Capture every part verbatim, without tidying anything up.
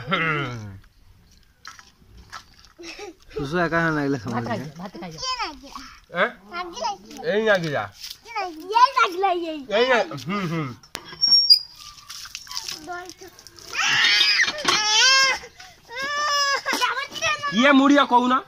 सुसु का ना लागले समझ में भात खाइयो हैं ए ना गिरा ये लागले ये ए हम्म हम्म ये मुड़िया कहू ना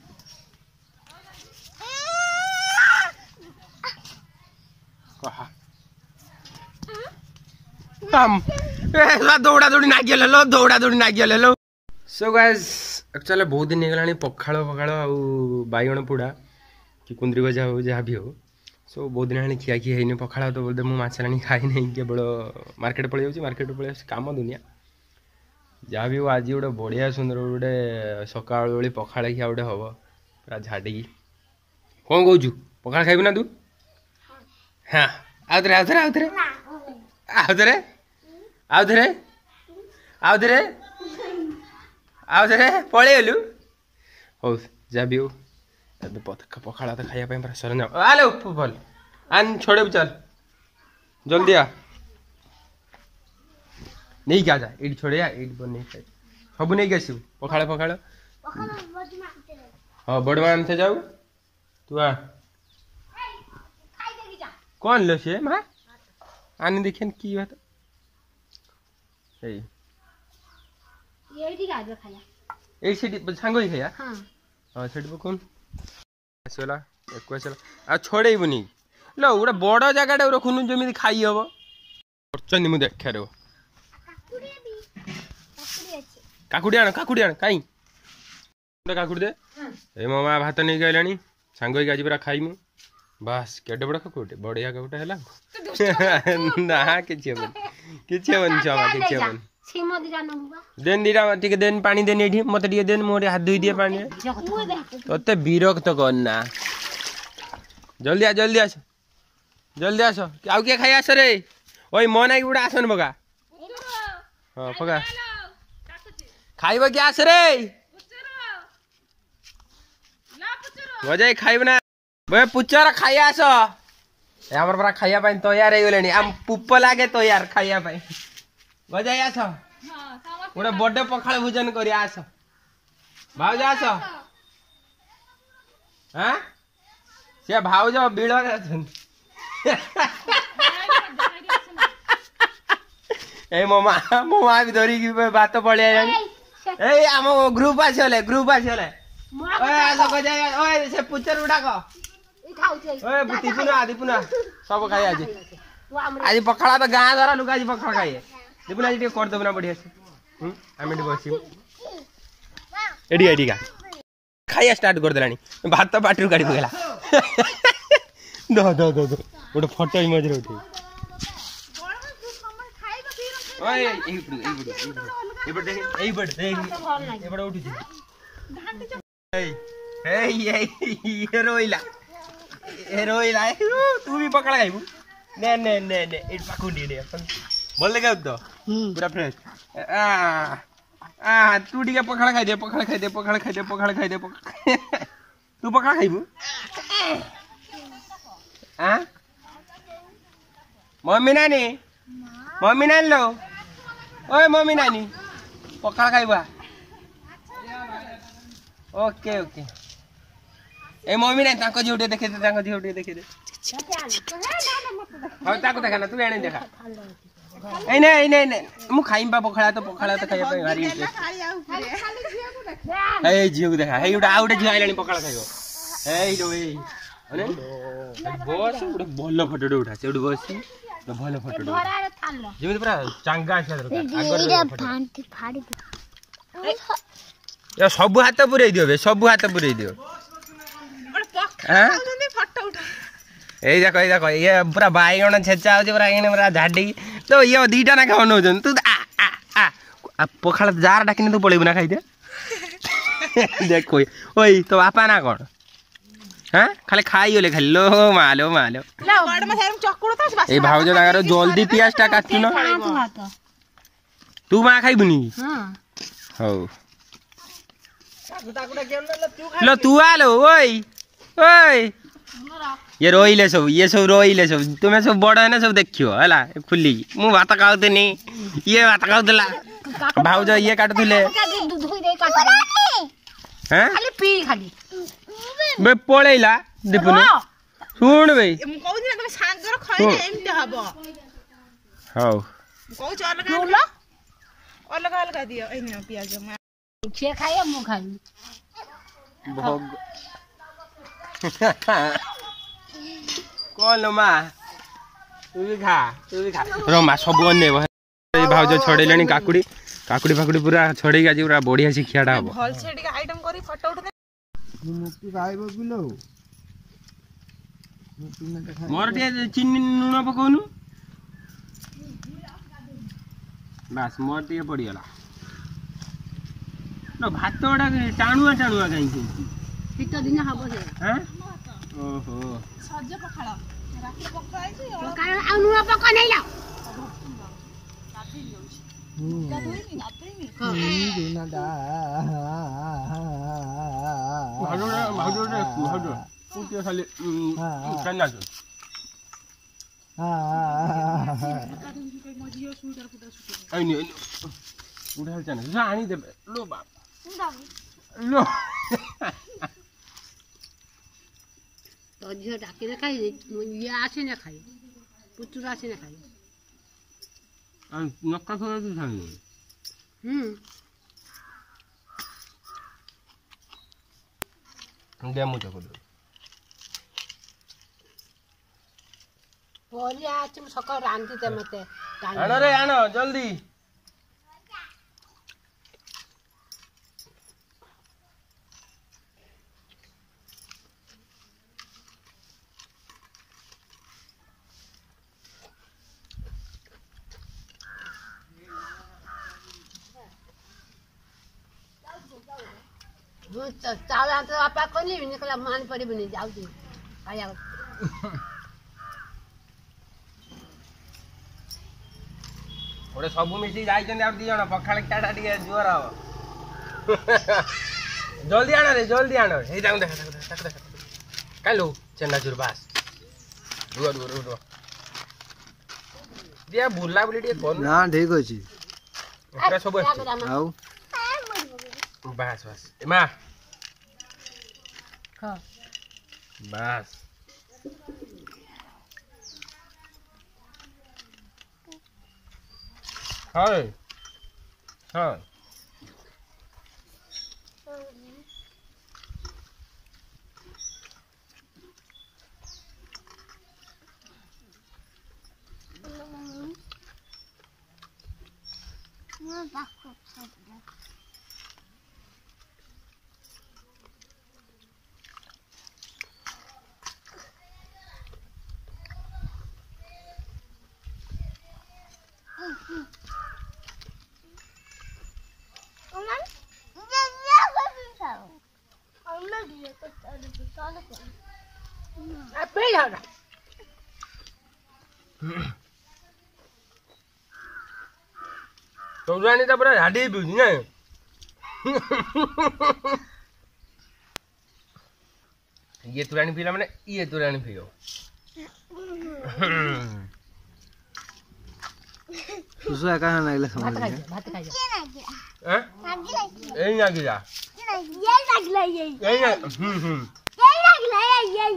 दौड़ा दौड़ी नागिया ले लो दौड़ा दौड़ी नागिया ले लो। सो गाइस एक्चुअली बहुत दिन होगलानी पखाड़ पखाड़ आउ बाइगण पोड़ा कि कुंदरी भजा हो जहाँ भी हो सो बहुत दिन हेल्ला खिया खी है पखाड़ तो बोलते मुझे माछलाणी खाई नहीं केवल मार्केट पलि जाऊँ मार्केट पलि काम दुनिया जहाँ भी हो आज गोटे बढ़िया सुंदर गोटे सका बेली पखाड़ खिया गोटे हम पूरा झाड़ी कौन कौचु पखाड़ खाइबू ना तू हाँ आउ थे आउ थे आउ थे आउ थे आउ थे आउ थे आउ थे पलैलु हौ जहाँ भी हो पखाड़ तो खाया पूरा सरंजाम आले भल आन छोड़े चल जल्दी आ नहीं क्या जा इट छोड़े आ इट बन खाए सब नहीं आसू पखाड़ पखाड़ हाँ बड़ मान थे जाऊ तू आ कौन लो से माँ आने देखिए की बात ए ए सीटी सांग ही खाया हां सीटी कौन आसला एक आसला आ छोड़े बनी लो गोटे बड़ जगह रखुन जमी खाई हम करनी मुझे देखा रो काकुड़ी आण काकुड़ी आण कहीं काकुड़ी दे ए मो माँ भात नहीं गलानी सांग आज पूरा खाइमु बस केटे बड़ काकुड़ी बढ़िया काकुटा है ना किसी हेन किसी हेन छमा किसी हेन देन दीटा टिके देन पानी देन एठी मते टिके देन मोरे हाथ धोई दिए पानी तते विरक्त करना जल्दी आ जल्दी आस जल्दी आस आउ के खाई आस रे ओई मो नाई गुडा आसन बगा हां पगा खाइबो के आस रे मजे खाइब ना बे पुचर खाई आस हमर पूरा खाइया पाई तैयार हो गलेनी हम पुप लागे तैयार खाइया पाई बजाई आस गोटे बड़े पखाड़ भोजन कर आस भाज आस हाँ से भाज बिल ए मो माँ मो माँ भी धरिकी भात पड़े ए आम ग्रुप आसले ग्रुप आसले से पुचर उड़ा दीपुना दीपुना सब खाई आज आज पखाड़ा तो गाँ द्वारा लोग आज पखाड़ खाइए दीपुना आज करदेव ना बढ़िया से आम बस एडी एडी का खाइया स्टार्ट कर देलानी भात तो पार्टी काढ़ी पकेला दो दो दो दो गोटे फोटो ही मझे उठे ओए एई बड एई बड एई बड एई बड एई बड उठी ए ए ये रोइला ए रोइला तू भी पकड़ खाइबू ने ने ने ने इट पकुंडी ने बोल लगा तो पूरा फ्रेश आ आ तू टिके पखाड़ खाई दे पखाड़ खाई दे पखाड़ खाई दे पखाड़ खाई दे तू पखाड़ खाइबू हां मम्मी नानी मम्मी नानी लो ओए मम्मी नानी पखाड़ खाइबा ओके ओके ए मम्मी नानी ताको झूठे देखे दे ताको झूठे देखे दे हां ताको देखा ना तू एने देखा ए नहीं नहीं नहीं मु खाइम बा पखाड़ा तो पखाड़ा तो खाइया पे भारी ए जियो देखा हे उडा आउडे जियो आइलानी पखाड़ा खाइयो ए लो ए अरे बस उडे भलो फोटो उठा से उडे बसी तो भलो फोटो जेमे पूरा चांगा आछा दरकार आगर फांटी फाड़ी या सब हाथ पुरै दियो बे सब हाथ पुरै दियो हां फोटो उठा ए देखो ए देखो ये पूरा बाइगण छेचा हो पूरा एने पूरा झाडी तो ये दीटा ना खाओ न तू आ आ आ पखाड़ जार डाकिने तू पळेबु ना खाइ दे देखो ओई तो बापा ना कोन हां खाली खाई होले खाली लो मालो मालो बड़ में थारम चकुड़ था ए भाउज लागारो जल्दी पियासटा काटू न तू मा खाइबुनी हां हो लो तू आ लो ओई ओई ये रोइले सब ये सब रोइले सब तुम्हें सब बड़ है ना सब देखियो हला खुली मु भात खाउते नहीं ये भात खाउतला भाउज ये काटुले धोई दे काट हैं खाली पी खाली बे पळैला दीपुन सुन बे मु कहू दिना तुम शांत रो खइले एमते हबो हाउ कहू छ अलग अलग अलग दियो एने प्याज छे खाए मु खाई भोग कौन मा तू भी खा तू भी खा रमा सब अने भाउज छड़ेलानी काकुड़ी काकुड़ी फाकुड़ी पूरा छड़े आज पूरा बढ़िया से खियाटा हम भल से टिके आइटम करी फोटो उठे मुक्ति खाइबो किलो मोर टे चीनी लूण पकाउनु बस मोर टे पड़ी गला न भात ओडा टाणुआ टाणुआ काई से शीत दिन हबो से हैं ओहो सज्ज पखाळ राखी पकाई छी पकाय आ नुआ पका नै ला खाली कन्या उठा चना आनी देबे लो बाप लो तो झियो डाके न खाई ये आसे न खाई पुतुरा आसे न खाई नक्का थोड़ा तू खाई हम्म दे मुझे को बोली आज तुम सकाळ रांधी ते मते आनो रे आनो जल्दी चावल तो आपा कोनी निकला मान पड़ी बनी जाऊ दी आया ओरे सब मिसी जाई चंदी आ दी जण पखाळ काटा टिके जोर हो जल्दी आनो रे जल्दी आनो हे जाऊ देख देख देख कालो चन्ना जुर बास रुआ रुआ रुआ दिया बुला बुली टिके कोन ना ठीक अछि एटा सब अछि आउ बास बास एमा खा बास हाय हाय तो जानी तो पूरा झाड़ी भी ना ये तुरानी पीला मैंने ये तुरानी पियो सुसु का ना लागले समझ भात खाई भात खाई हैं ए ना गिरा ये लागले ये ए ना हम हम ये लागले ये ये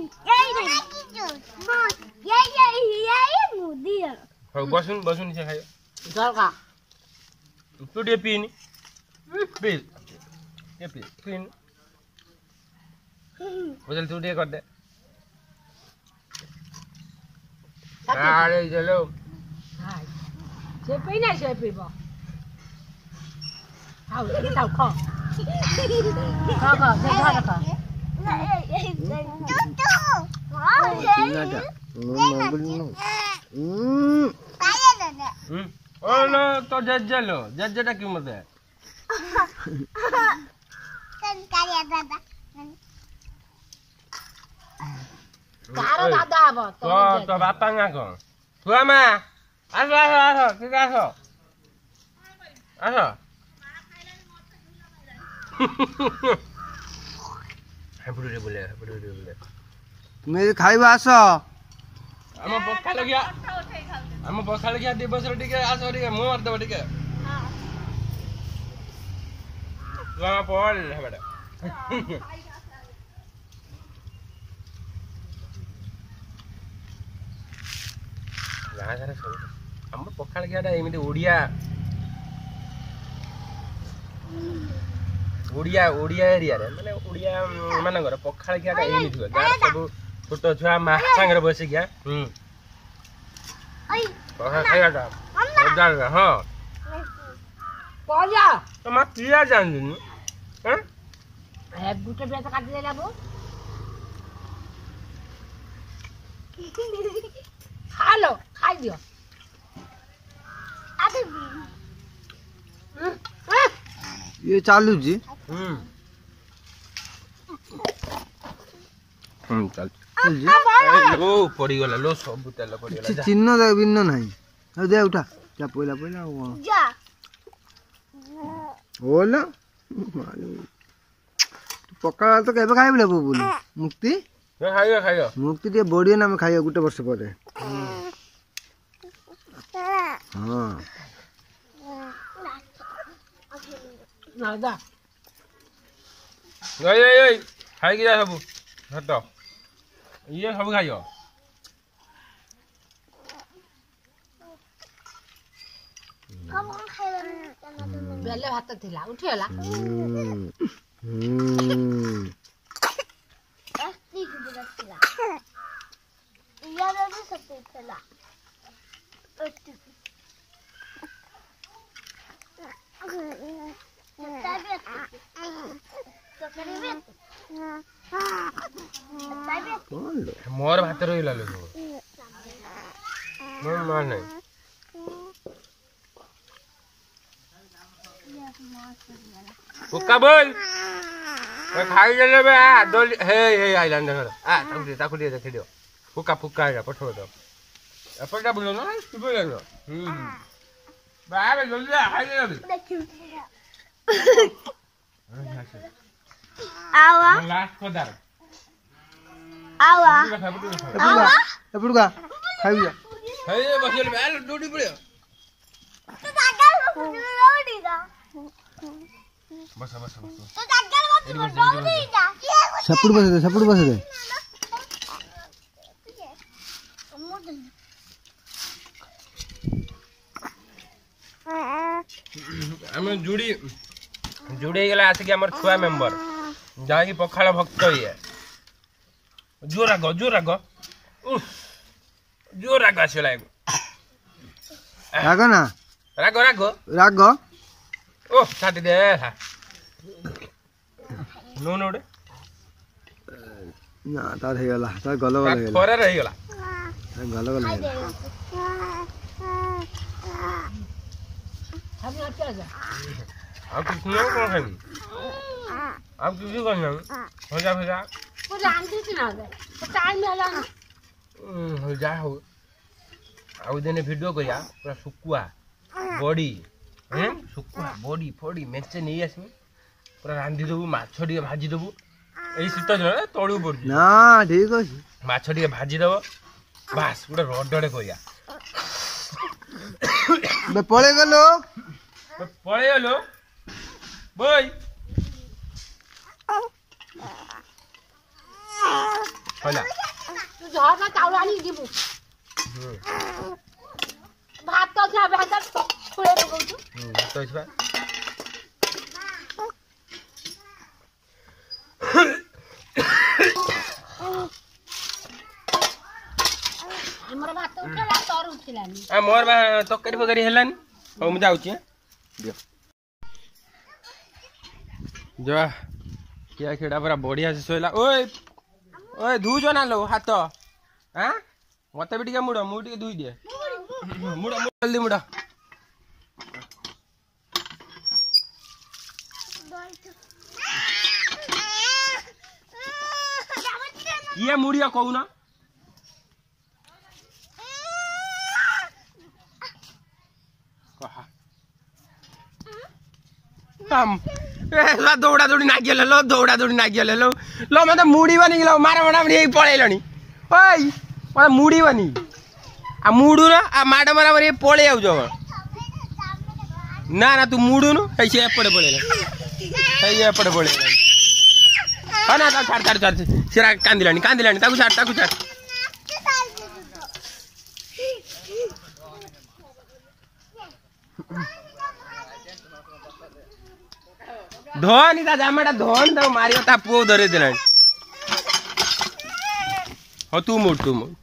ये ये ये मुदी हो बसुन बसुन से खायो जल का तू दे पीनी पी ये पी पीन बोल तू दे कर दे अरे चलो हाय से पी ना से पीबो आओ ये ताऊ खा खा खा दे खा खा हम्म ओ नो तो जज्जलो जज्जटा क्यों मत है कारो दादा आबो तो तो बापा ना को तुआ मा आसो आसो आसो ठीक आसो आसो है बुडे बोले बुडे बोले मेरे खाइबा आस हम पक्का लगिया हम पक्का लगिया दिवस रे टिके आसो टिके मु मार दबो टिके Gua pol beda. Jangan sana sih. Kamu pokal lagi ada ini Odia. Odia Odia area रे माने ओडिया माने घर पखाल किया का एनी थियो गार सब छोटो छुआ मा संगे बसि गया हम ओइ पखाल खाया का मजा रे हां पजा तो मा पिया जान दिन हैं ए गुटे बेटा काट ले लाबो खा लो खा दियो आदि ये चालू जी हम हम चल चल जी लो पड़ी गला लो सब तेल पड़ी गला चिन्ह दे बिन्न नाही अरे दे उठा जा पहिला पहिला जा होला पक्का तो केबे खाइ बोले बोली मुक्ति खाइयो खाइयो मुक्ति दे बॉडी ना में खाइयो गुटे वर्ष परे हां ना दा गई गई गई खाई की जा सब हटो ये सब खाइयो कम खाइबे बेले भात थिला उठेला हम्म अस्ती की बदला यार तो सब थिला अस्ती मोर भात रही ला लो मोर मार नहीं कुका बोल मैं खाई ले बे आ दो हे हे आइलैंड देखो आ ताकू दे ताकू दे देख दियो कुका कुका है पठो दो अपना बोलो ना तू बोल लो हम बाबा जल्दी आ खाई ले आवा लास्ट को दर आवा एपुडा एपुडा खाइ जा हे बसिल बे डोडी पड़ियो तो जागल को रोडी दा बस बस बस तो जागल को रोडी दा सपुड़ बस दे सपुड़ बस दे हम जुड़ी जुड़ी गला आसे कि हमर छुआ मेंबर जा कि पखाल भक्त हिए जो राग जो राग उफ जो राग आसला राग ना राग राग राग ओ छाटी दे नो नो डे ना तार हे गला तार गलो गलो हे थोड़ा रही गला गलो गलो हे हम अच्छा जा अब कुछ नहीं कौन खाएंगे अब कुछ भी करना हो जा हो जा वो रांधी से ना दे तो टाइम में जाना हो जा हो अब दिन वीडियो करिया पूरा सुकुआ बॉडी हैं सुकुआ बॉडी फोड़ी मेचे नहीं आसी पूरा रांधी देबू माछ टिके भाजी देबू एई शीत दिन तळू पड़छ ना ठीक अछि माछ टिके भाजी देबो बास गोटे रडडे करिया बे पळे गलो पळे गलो बोय होला तू झरना चावल आनी दिबू भात तो खा भात छोड़े दो तू हम्म तो इसबा हमर भात उठला तोर उठलानी आ मोर बा तकरी फकरी हेलानी हो मु जाउची दियो जा किया खेड़ा पूरा बढ़िया से सोइला ओए ओए धुजो ना लो हाथ हां मते भी टिके मुड़ो मु टिके धुई दे मुड़ो जल्दी मुड़ो ये मुड़िया कहू ना हम ए दौड़ा दौड़ी नागियो लो दौड़ा दौड़ी नागियो लो लो मते मुड़ी बनी गेलो मारा मारा बनी पळेलणी ओय मते मुड़ी बनी आ मुडू ना आ माडा मारा बनी पळे आउ जो ना ना तू मुडू नु ऐसे पड़े पड़े ये एपटे पड़े हाँ ना छाड़ छाड़ छाड़ सीरा कांदिलानी कांदिलानी ताकू छाड़ ताकू छाड़ धोनी ता जामाटा धोन तो मारियो ता पुओ धरे देलानी हो तू मुड़ तू मुड़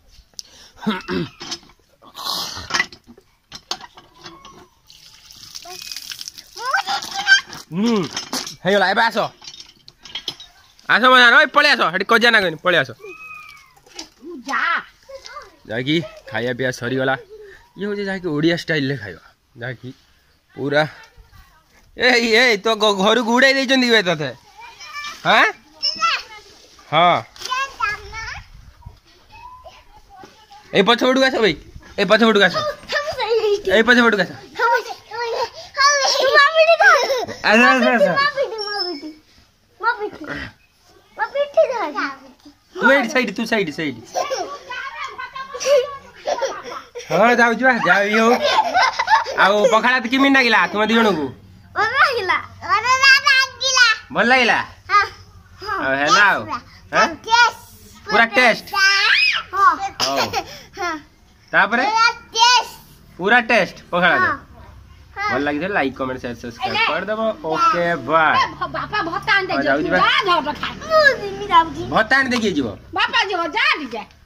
हम्म हे गला एबे आसो आसो मजा न पळे आसो हटी कजा ना गनी पळे आसो जा जाकी खाया पिया सरी गला ये हो जाकी ओडिया स्टाइल ले खाइबा जाकी पूरा ए ए तो घर गुड़ाई दे चंदी बे तथे हां हां ए पछोडू आसो भाई ए पछोडू आसो ए पछोडू आसो अच्छा अच्छा तू एड साइड तू साइड साइड हाँ जाऊ जा जाऊ यो आउ पखाड़ा तो किमिन लागिला तुम दी जणो को भल लागिला हां है ना हां पूरा टेस्ट हां तापरे पूरा टेस्ट पखाड़ा भल लागी लाइक कमेंट शेयर सब्सक्राइब कर देबो ओके बाय बापा भत्ता आन दे जाऊ जा घर खा भत्ता आन दे के जीवो बापा जी जा दी जा